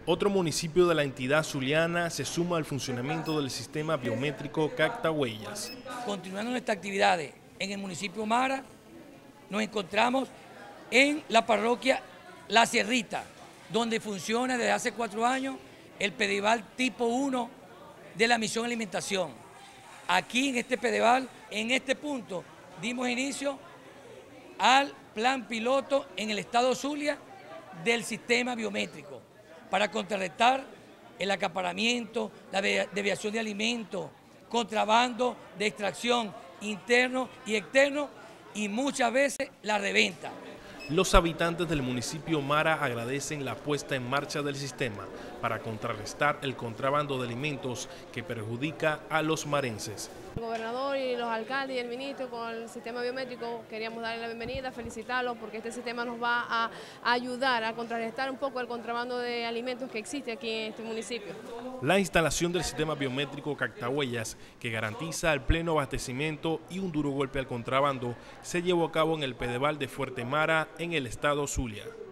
Otro municipio de la entidad zuliana se suma al funcionamiento del sistema biométrico Captahuellas. Continuando nuestras actividades en el municipio Mara, nos encontramos en la parroquia La Sierrita, donde funciona desde hace 4 años el Pedeval tipo 1 de la Misión Alimentación. Aquí en este Pedeval, en este punto, dimos inicio al plan piloto en el estado Zulia del sistema biométrico para contrarrestar el acaparamiento, la desviación de alimentos, contrabando de extracción interno y externo y muchas veces la reventa. Los habitantes del municipio Mara agradecen la puesta en marcha del sistema para contrarrestar el contrabando de alimentos que perjudica a los marenses. El gobernador y los alcaldes y el ministro con el sistema biométrico queríamos darle la bienvenida, felicitarlos porque este sistema nos va a ayudar a contrarrestar un poco el contrabando de alimentos que existe aquí en este municipio. La instalación del sistema biométrico Captahuellas, que garantiza el pleno abastecimiento y un duro golpe al contrabando, se llevó a cabo en el Pedeval de Fuerte Mara, en el estado Zulia.